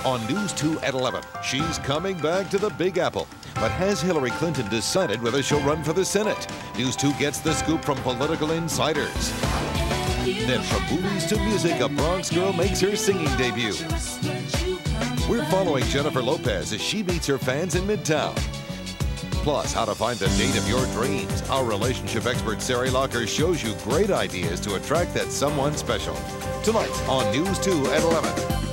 On News 2 at 11, she's coming back to the Big Apple. But has Hillary Clinton decided whether she'll run for the Senate? News 2 gets the scoop from political insiders. Then from movies to music, a Bronx girl makes her singing debut. We're following Jennifer Lopez as she meets her fans in Midtown. Plus, how to find the date of your dreams. Our relationship expert, Sari Locker, shows you great ideas to attract that someone special. Tonight on News 2 at 11.